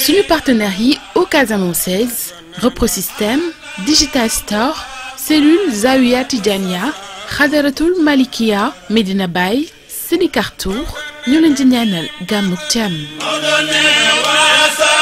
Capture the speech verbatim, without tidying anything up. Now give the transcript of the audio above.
suñu partenaires yi au Casamançaise Reprosystème Digital Store cellule Zawiya Tidiania Xadaratul Malikia Medina Baye Sénécartour ñu leen di ñaanal gàmmuk jàmm